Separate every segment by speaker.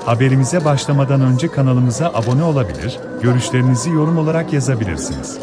Speaker 1: Haberimize başlamadan önce kanalımıza abone olabilir, görüşlerinizi yorum olarak yazabilirsiniz.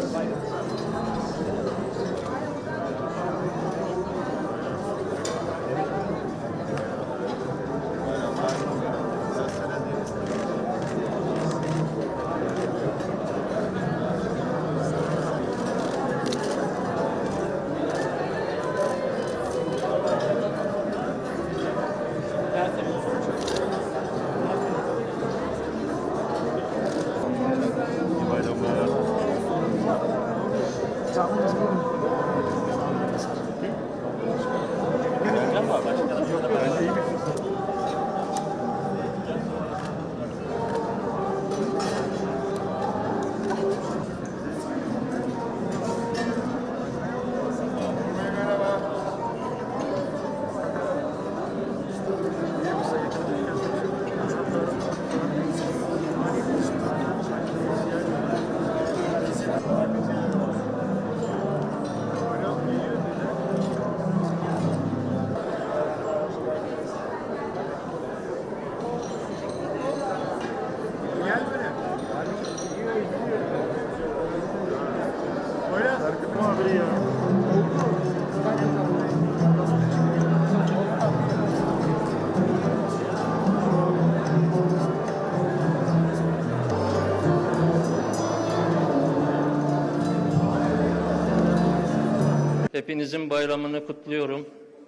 Speaker 2: Hepinizin bayramını kutluyorum.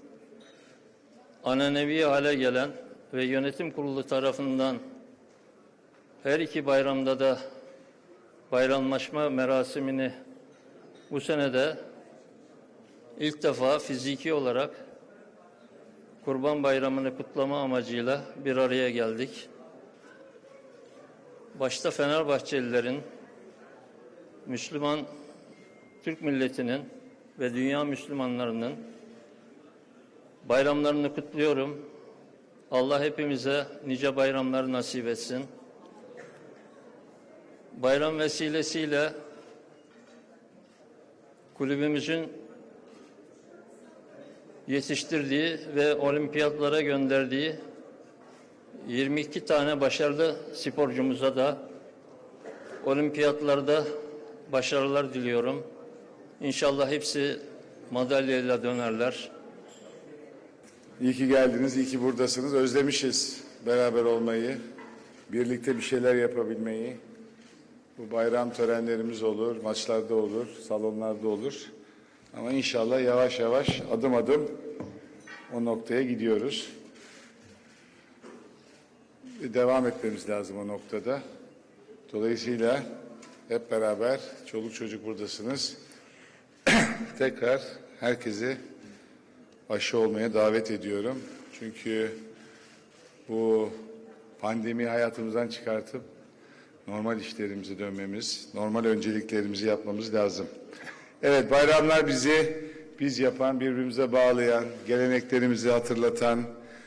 Speaker 2: Ananevi hale gelen ve yönetim kurulu tarafından her iki bayramda da bayramlaşma merasimini bu sene de ilk defa fiziki olarak Kurban Bayramı'nı kutlama amacıyla bir araya geldik. Başta Fenerbahçelilerin, Müslüman Türk milletinin ve dünya Müslümanlarının bayramlarını kutluyorum. Allah hepimize nice bayramlar nasip etsin. Bayram vesilesiyle kulübümüzün yetiştirdiği ve olimpiyatlara gönderdiği 22 tane başarılı sporcumuza da olimpiyatlarda başarılar diliyorum. İnşallah hepsi madalyayla dönerler.
Speaker 3: İyi ki geldiniz, iyi ki buradasınız. Özlemişiz beraber olmayı, birlikte bir şeyler yapabilmeyi. Bu bayram törenlerimiz olur, maçlarda olur, salonlarda olur. Ama inşallah yavaş yavaş, adım adım o noktaya gidiyoruz. Devam etmemiz lazım o noktada. Dolayısıyla hep beraber, çoluk çocuk buradasınız. Tekrar herkesi aşı olmaya davet ediyorum. Çünkü bu pandemiyi hayatımızdan çıkartıp normal işlerimize dönmemiz, normal önceliklerimizi yapmamız lazım. Evet, bayramlar biz yapan, birbirimize bağlayan, geleneklerimizi hatırlatan,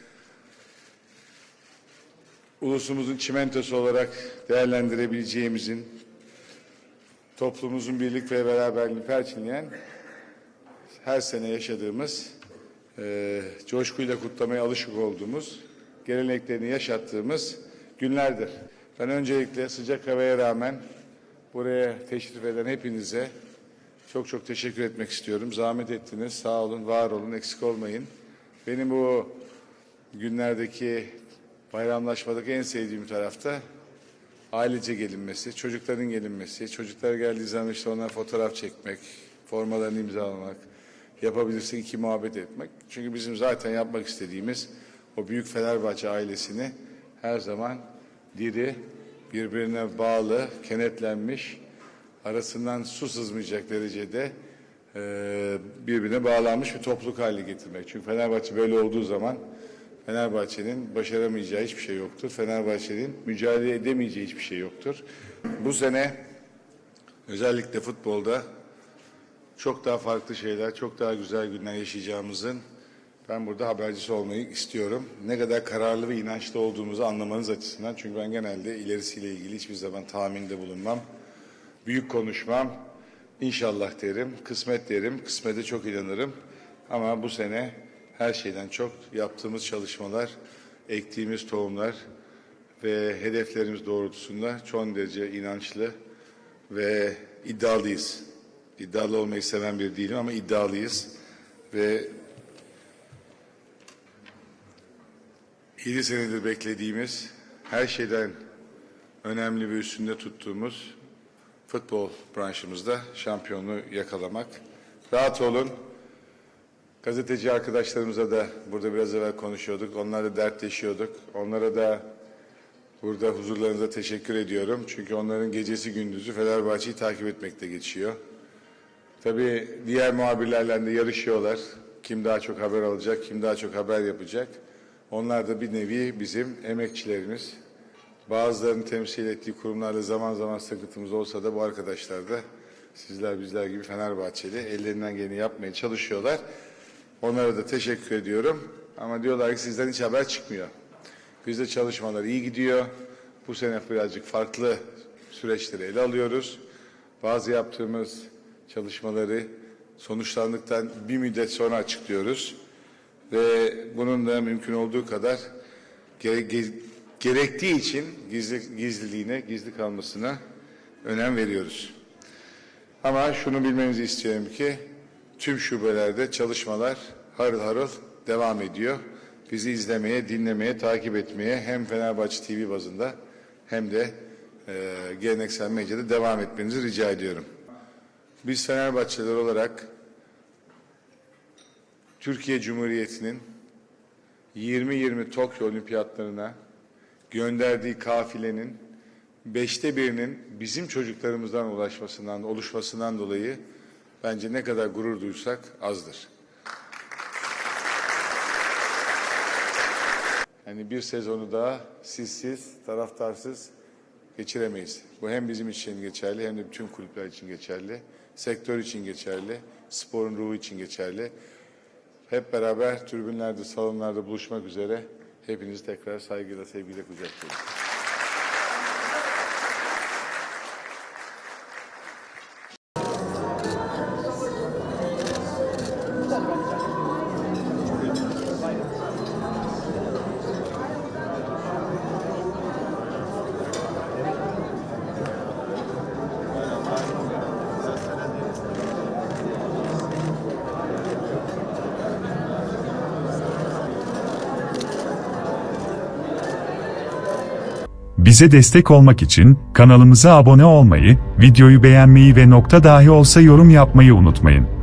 Speaker 3: ulusumuzun çimentosu olarak değerlendirebileceğimizin, toplumumuzun birlik ve beraberliğini perçinleyen, her sene yaşadığımız, coşkuyla kutlamaya alışık olduğumuz, geleneklerini yaşattığımız günlerdir. Ben öncelikle sıcak havaya rağmen buraya teşrif eden hepinize çok çok teşekkür etmek istiyorum. Zahmet ettiniz, sağ olun, var olun, eksik olmayın. Benim bu günlerdeki bayramlaşmadaki en sevdiğim tarafta ailece gelinmesi, çocukların gelinmesi, çocuklar geldiği zaman işte onlara fotoğraf çekmek, formalarını imzalamak, yapabilirse iki muhabbet etmek. Çünkü bizim zaten yapmak istediğimiz o büyük Fenerbahçe ailesini her zaman diri, birbirine bağlı, kenetlenmiş, arasından su sızmayacak derecede birbirine bağlanmış bir topluluk haline getirmek. Çünkü Fenerbahçe böyle olduğu zaman Fenerbahçe'nin başaramayacağı hiçbir şey yoktur. Fenerbahçe'nin mücadele edemeyeceği hiçbir şey yoktur. Bu sene özellikle futbolda çok daha farklı şeyler, çok daha güzel günler yaşayacağımızın ben burada habercisi olmayı istiyorum. Ne kadar kararlı ve inançlı olduğumuzu anlamanız açısından. Çünkü ben genelde ilerisiyle ilgili hiçbir zaman tahminde bulunmam. Büyük konuşmam. İnşallah derim, kısmet derim. Kısmete çok inanırım. Ama bu sene her şeyden çok yaptığımız çalışmalar, ektiğimiz tohumlar ve hedeflerimiz doğrultusunda çok derece inançlı ve iddialıyız. İddialı olmayı seven biri değilim ama iddialıyız ve 7 senedir beklediğimiz, her şeyden önemli ve üstünde tuttuğumuz futbol branşımızda şampiyonluğu yakalamak. Rahat olun. Gazeteci arkadaşlarımıza da burada biraz evvel konuşuyorduk. Onlarla dertleşiyorduk. Onlara da burada huzurlarınıza teşekkür ediyorum. Çünkü onların gecesi gündüzü Fenerbahçe'yi takip etmekte geçiyor. Tabii diğer muhabirlerle de yarışıyorlar. Kim daha çok haber alacak, kim daha çok haber yapacak. Onlar da bir nevi bizim emekçilerimiz. Bazılarının temsil ettiği kurumlarla zaman zaman sıkıntımız olsa da bu arkadaşlar da sizler bizler gibi Fenerbahçeli ellerinden geleni yapmaya çalışıyorlar. Onlara da teşekkür ediyorum. Ama diyorlar ki sizden hiç haber çıkmıyor. Bizde çalışmalar iyi gidiyor. Bu sene birazcık farklı süreçleri ele alıyoruz. Bazı yaptığımız çalışmaları sonuçlandıktan bir müddet sonra açıklıyoruz. Ve bunun da mümkün olduğu kadar gerektiği için gizliliğine, gizli kalmasına önem veriyoruz. Ama şunu bilmenizi istiyorum ki tüm şubelerde çalışmalar harıl harıl devam ediyor. Bizi izlemeye, dinlemeye, takip etmeye hem Fenerbahçe TV bazında hem de geleneksel medyada devam etmenizi rica ediyorum. Biz Fenerbahçeliler olarak Türkiye Cumhuriyeti'nin 2020 Tokyo Olimpiyatlarına gönderdiği kafilenin 1/5'inin bizim çocuklarımızdan oluşmasından dolayı bence ne kadar gurur duysak azdır. Yani bir sezonu daha sizsiz, taraftarsız geçiremeyiz. Bu hem bizim için geçerli hem de bütün kulüpler için geçerli, sektör için geçerli, sporun ruhu için geçerli. Hep beraber tribünlerde, salonlarda buluşmak üzere hepinizi tekrar saygıyla, sevgiyle kucaklıyorum.
Speaker 1: Bize destek olmak için kanalımıza abone olmayı, videoyu beğenmeyi ve nokta dahi olsa yorum yapmayı unutmayın.